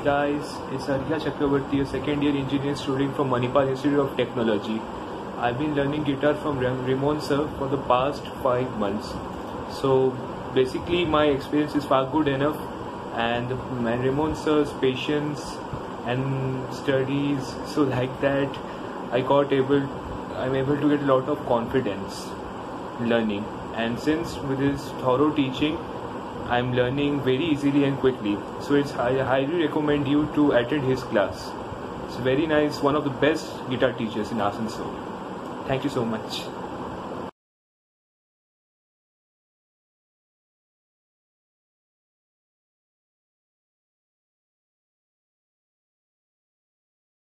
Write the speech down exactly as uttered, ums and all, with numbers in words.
guys, it's Arghya Chakrabarti, a second year engineering student from Manipal Institute of Technology. I've been learning guitar from Ramon sir for the past five months. So basically my experience is far good enough, and my Ramon sir's patience and studies, so like that I got able I'm able to get a lot of confidence learning, and since with his thorough teaching I'm learning very easily and quickly. So it's I highly recommend you to attend his class. It's very nice, one of the best guitar teachers in Asansol. Thank you so much.